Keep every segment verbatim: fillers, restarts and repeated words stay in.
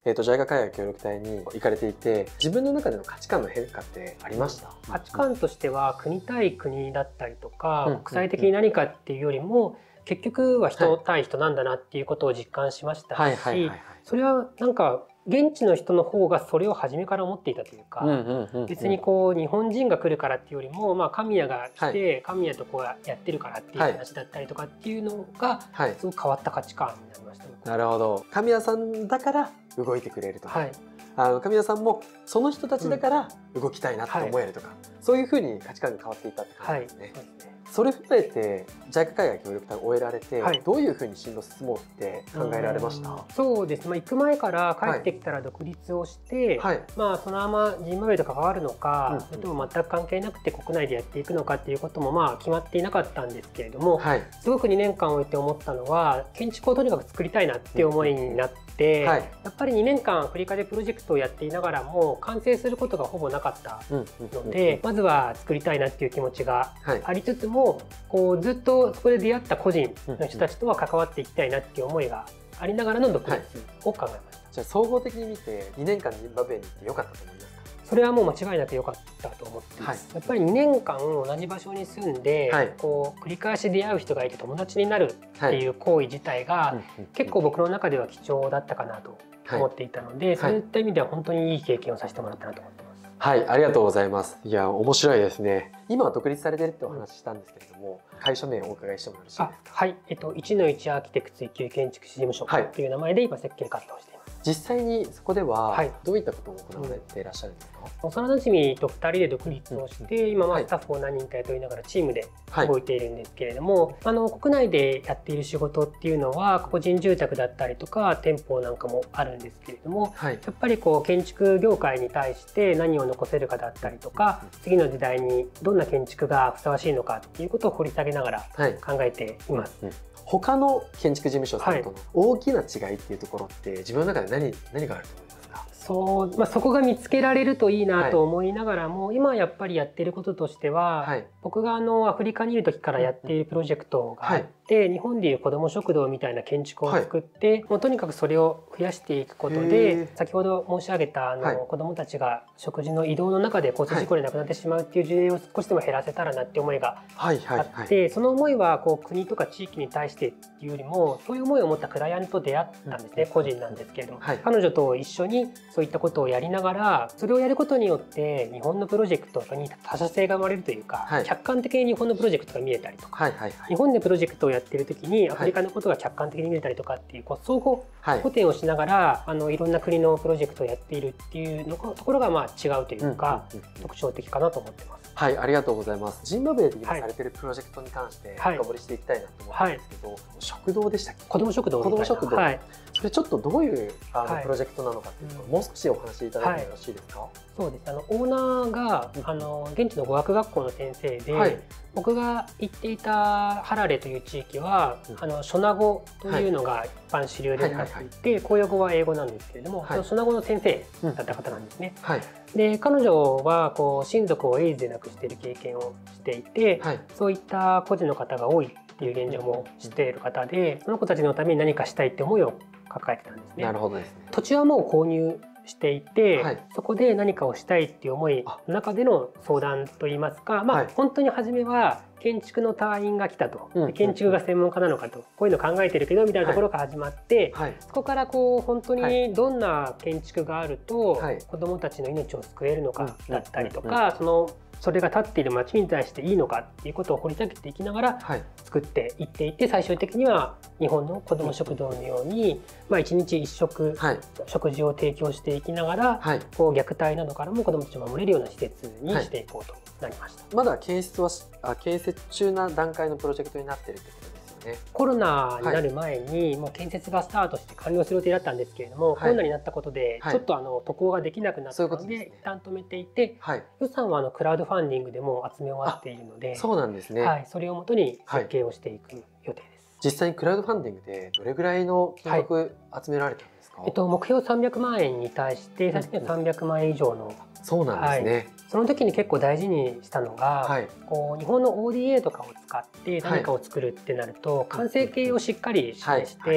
えーと、ジャイカ海外協力隊に行かれていて、自分の中での価値観の変化ってありました？ 価値観としては国対国だったりとか、うん、国際的に何かっていうよりも、結局は人対人なんだなっていうことを実感しましたし、それはなんか現地の人の方がそれを初めから思っていたというか、別にこう日本人が来るからっていうよりも、まあ、神谷が来て、はい、神谷とこうやってるからっていう話だったりとかっていうのがすごく変わった価値観になりました、ね。 なるほど。神谷さんだから動いてくれるとか、はい、あの神谷さんもその人たちだから動きたいなって思えるとか、うんはい、そういうふうに価値観が変わっていったって感じですね。はい、それ含めて ジャイカ 海外協力隊を終えられて、はい、どういうふうに進路進もうって考えられました？ そうですね、まあ、行く前から帰ってきたら独立をして、はい、まあそのままジンバブエと関わるのか、うん、それとも全く関係なくて国内でやっていくのかっていうこともまあ決まっていなかったんですけれども、はい、すごくにねんかんを終えて思ったのは建築をとにかく作りたいなっていう思いになって、はい、やっぱりにねんかんアフリカでプロジェクトをやっていながらも完成することがほぼなかったので、まずは作りたいなっていう気持ちがありつつも、はい、こうずっとそこで出会った個人の人たちとは関わっていきたいなっていう思いがありながらの独立を考えました。はい、 じゃあ総合的に見てにねんかんジンバブエに行ってよかったと思いますか？ それはもう間違いなく良かったと思っています。はい、やっぱりにねんかん同じ場所に住んで、はい、こう繰り返し出会う人がいて友達になるっていう行為自体が結構僕の中では貴重だったかなと思っていたので、はい、そういった意味では本当にいい経験をさせてもらったなと思ってます。 はい、ありがとうございます。いや、面白いですね。今は独立されてるってお話ししたんですけれども、会社名をお伺いしてもよろしいですか？ はい、えっといちのいちアーキテクツ追求建築士事務所という名前で今設計活動をしています。 実際にそこではどういったことを行われていらっしゃるんですか？ 幼なじみとふたりで独立をして、今はスタッフを何人か雇いながらチームで動いているんですけれども、あの国内でやっている仕事っていうのは個人住宅だったりとか店舗なんかもあるんですけれども、やっぱりこう建築業界に対して何を残せるかだったりとか、次の時代にどんな建築がふさわしいのかっていうことを掘り下げながら考えています。はい、 他の建築事務所さんとの大きな違いっていうところって自分の中で何、何があると思いますか？ そう、まあ、そこが見つけられるといいなと思いながらも、はい、今やっぱりやってることとしては、はい、僕があのアフリカにいる時からやっているプロジェクトがあって、はい、日本でいう子ども食堂みたいな建築を作って、はい、もうとにかくそれを増やしていくことで、先ほど申し上げたあの、はい、子どもたちが食事の移動の中で交通事故で亡くなってしまうっていう事例を少しでも減らせたらなっていう思いがあって、その思いはこう国とか地域に対してっていうよりもそういう思いを持ったクライアントと出会ったんですね、うん、個人なんですけれども、はい、彼女と一緒にそういったことをやりながら、それをやることによって日本のプロジェクトに他社性が生まれるというか、はい、客観的に日本のプロジェクトが見えたりとか、はいはいはい、日本でプロジェクトをやってる時にアフリカのことが客観的に見えたりとかっていう、こう相互補填をしながら、あのいろんな国のプロジェクトをやっているっていうのところがまあ違うというか、特徴的かなと思ってます。 はい、ありがとうございます。ジンバブエで今されてるプロジェクトに関して深掘りしていきたいなと思うんですけど、はい、食堂でしたっけ？ 子ども食堂みたいな。 子ども食堂。はい、それちょっとどういうあの、はい、プロジェクトなのかっていうのをもう少しお話しいただいてもよろしいですか？はい、 そうです。あのオーナーがあの現地の語学学校の先生で、はい、僕が行っていたハラレという地域は、うん、あのショナ語というのが一般主流でなっていて、公用語は英語なんですけれども、はい、そのショナ語の先生だった方なんですね。うんはい、で彼女はこう親族をエイズで亡くしている経験をしていて、はい、そういった孤児の方が多いっていう現状も知っている方で、その子たちのために何かしたいって思いを抱えてたんですね。 なるほどですね。 土地はもう購入していて、はい、そこで何かをしたいっていう思いの中での相談といいますか、まあ、はい、本当に初めは建築の隊員が来たと、うん、建築が専門家なのかと、こういうの考えてるけどみたいなところから始まって、はい、そこからこう本当にどんな建築があると子どもたちの命を救えるのかだったりとか、そのそれが立っている町に対していいのかっていうことを掘り下げていきながら作っていっていて、最終的には日本の子ども食堂のように、まあ、いちにちいっしょく食事を提供していきながら、はい、こう虐待などからも子どもたちを守れるような施設にしていこうとなりました。 はい、まだ建設はあ建設中な段階のプロジェクトになっているということです。 コロナになる前にもう建設がスタートして完了する予定だったんですけれども、はい、コロナになったことでちょっとあの渡航ができなくなったので一旦止めていて、はい、予算はあのクラウドファンディングでも集め終わっているので、 そうなんですね。 はい、それをもとに設計をしていく予定です。 はい、実際にクラウドファンディングでどれぐらいの金額集められたんですか？ はい、えっと、目標さんびゃくまんえんに対して最初にはさんびゃくまんえん以上の、 そうなんですね。はい、 その時に結構大事にしたのが、はい、こう日本の オーディーエー とかを使って何かを作るってなると、はい、完成形をしっかり示して、はい、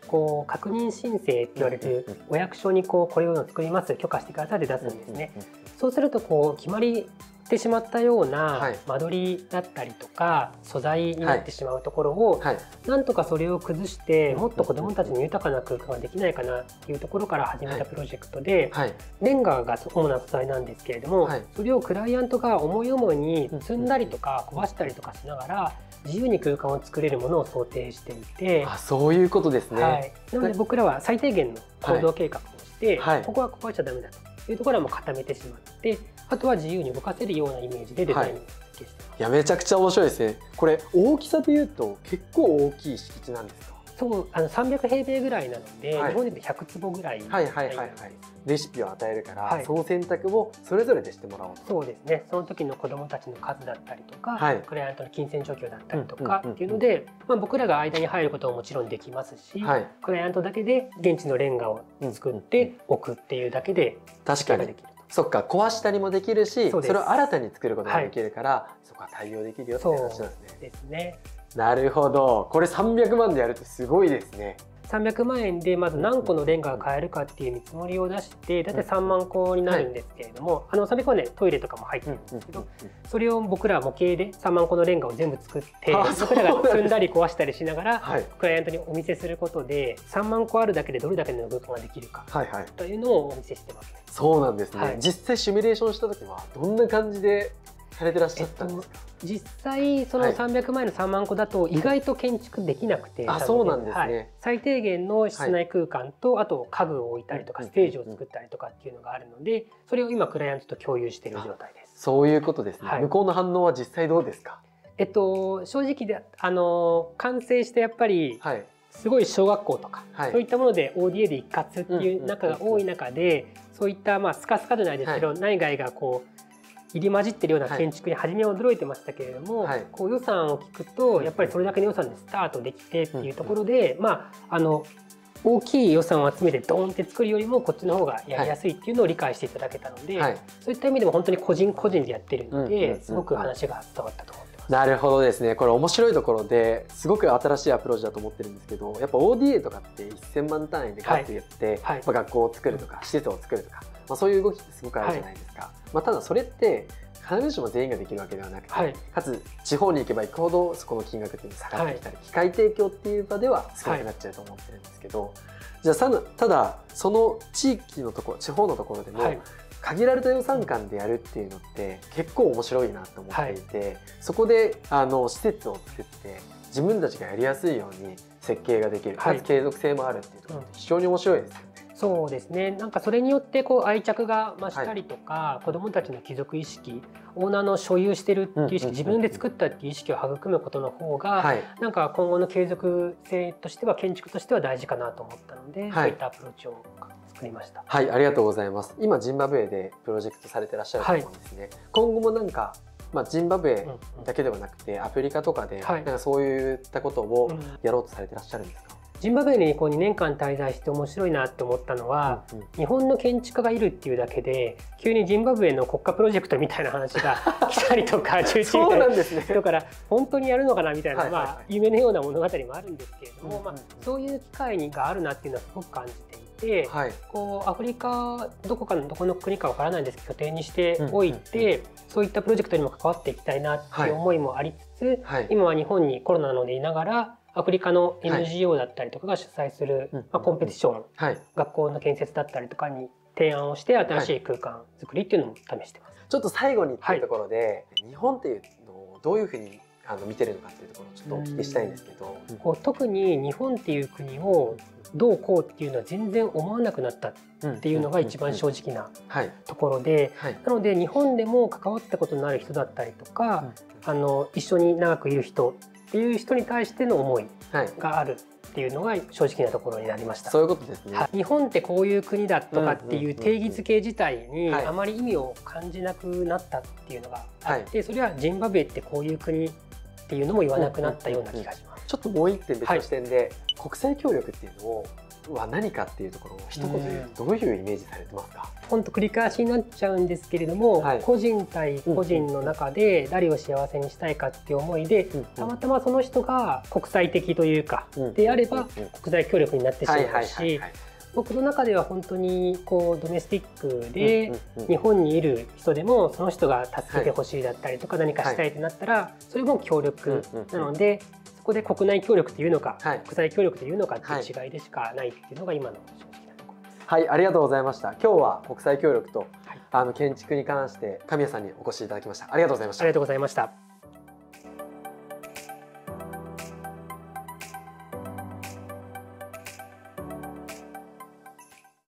こう確認申請って言われるお役所にこうこれを作ります許可してくださいって出すんですね。そうするとこう決まりてしまったような間取りだったりとか素材になってしまうところをなんとかそれを崩してもっと子どもたちに豊かな空間ができないかなっていうところから始めたプロジェクトで、レンガが主な素材なんですけれども、それをクライアントが思い思いに積んだりとか壊したりとかしながら自由に空間を作れるものを想定していて、 あ、そういうことですね。 はい、なので僕らは最低限の構造計画をして、はい、ここは壊しちゃダメだというところはもう固めてしまって、あとは自由に動かせるようなイメージでデザインを設計してます。 いや、めちゃくちゃ面白いですね。これ大きさでいうと結構大きい敷地なんですか？ そう、あのさんびゃくへいべいぐらいなので、はい、日本でいうとひゃくつぼぐらい。 はいはいはいはい。レシピを与えるから、はい、その選択をそれぞれでしてもらおうと。 そうですね。その時の子どもたちの数だったりとか、はい、クライアントの金銭状況だったりとかっていうので、まあ僕らが間に入ることももちろんできますし、はい、クライアントだけで現地のレンガを作って置くっていうだけで確かに。そっか、壊したりもできるし、それを新たに作ることができるから、はい、そこは対応できるよっていう話なんですね。 そうですね。 なるほど。これさんびゃくまんでやるとすごいですね。 さんびゃくまんえんでまず何個のレンガが買えるかっていう見積もりを出して大体さんまんこになるんですけれども、はい、あのさんびゃくまんでトイレとかも入ってるんですけど、それを僕ら模型でさんまんこのレンガを全部作って僕らが積んだり壊したりしながらクライアントにお見せすることでさんまんこあるだけでどれだけの空間ができるかというのをお見せしてます、ね。 そうなんですね、はい、実際シミュレーションした時はどんな感じでされてらっしゃったんですか？ えっと、実際そのさんびゃくまんえんのさんまんこだと意外と建築できなくて、 あ、そうなんですね、はい、 最低限の室内空間と、はい、あと家具を置いたりとかステージを作ったりとかっていうのがあるので、それを今クライアントと共有している状態です。 そういうことですね、はい、向こうの反応は実際どうですか？ えっと正直であの完成してやっぱり、はい、すごい小学校とか、はい、そういったもので オーディーエー で一括っていう中が多い中で、そういったまあスカスカじゃないですけど、はい、内外がこう入り混じってるような建築に初めは驚いてましたけれども、はい、こう予算を聞くとやっぱりそれだけの予算でスタートできてっていうところで、まああの大きい予算を集めてドーンって作るよりもこっちの方がやりやすいっていうのを理解していただけたので、はい、そういった意味でも本当に個人個人でやってるのですごく話が伝わったと思います。 なるほどですね。これ面白いところですごく新しいアプローチだと思ってるんですけど、やっぱ オーディーエー とかってせんまん単位でガッとやって、はいはい、まあ学校を作るとか施設を作るとか、まあ、そういう動きってすごくあるじゃないですか、はい、まあ、ただそれって必ずしも全員ができるわけではなくて、はい、かつ地方に行けば行くほどそこの金額っていうのが下がってきたり、はい、機械提供っていう場では少なくなっちゃうと思ってるんですけど、はい、じゃあただその地域のところ地方のところでも、はい、限られた予算感でやるっていうのって結構面白いなと思っていて、はい、そこであの施設を作って自分たちがやりやすいように設計ができる、かつ継続性もあるっていうところって非常に面白いですよね。 そうですね。なんかそれによってこう愛着が増したりとか、はい、子どもたちの帰属意識、オーナーの所有してるっていう意識、自分で作ったっていう意識を育むことの方が、はい、なんか今後の継続性としては建築としては大事かなと思ったので、はい、そういったアプローチを作りました。 はい、ありがとうございます。今ジンバブエでプロジェクトされてらっしゃると思うんですね。はい、今後もなんかまあ、ジンバブエだけではなくてアフリカとかでなんかそういったことをやろうとされてらっしゃるんですか？ ジンバブエにこうにねんかん滞在して面白いなと思ったのは、うんうん、日本の建築家がいるっていうだけで急にジンバブエの国家プロジェクトみたいな話が来たりとか中心で人から本当にやるのかなみたいな、まあ夢のような物語もあるんですけれども、まあ、そういう機会があるなっていうのはすごく感じていて、はい、こうアフリカどこかのどこの国かわからないんですけど拠点にしておいて、そういったプロジェクトにも関わっていきたいなっていう思いもありつつ、はい、今は日本にコロナなのでいながらアフリカの エヌジーオー だったりとかが主催する、はい、まあ、コンペティション、はい、学校の建設だったりとかに提案をして新しい空間作りっていうのも試してます。 ちょっと最後にっていうところで、はい、日本っていうのをどういうふうにあの見てるのかっていうところをちょっとお聞きしたいんですけど、 こう特に日本っていう国をどうこうっていうのは全然思わなくなったっていうのが一番正直なところで、なので日本でも関わったことのある人だったりとか、あの一緒に長くいる人っていう人に対しての思いがあるっていうのが正直なところになりました。 そういうことですね。 日本ってこういう国だとかっていう定義づけ自体にあまり意味を感じなくなったっていうのがあって、それはジンバブエってこういう国っていうのも言わなくなったような気がします。 ちょっともう一点別の視点で、はい、国際協力っていうのをは何かっていうところを一言で言うとどういうイメージされてますか？ 本当繰り返しになっちゃうんですけれども、はい、個人対個人の中で誰を幸せにしたいかっていう思いで、うん、たまたまその人が国際的というか、うん、であれば国際協力になってしまうし、僕の中では本当にこうドメスティックで日本にいる人でもその人が助けてほしいだったりとか何かしたいってなったらそれも協力なので、そこで国内協力というのか国際協力というのかっていう違いでしかないっていうのが今の正直なところです。 はい、ありがとうございました。今日は国際協力とあの建築に関して神谷さんにお越しいただきました。ありがとうございました。 ありがとうございました。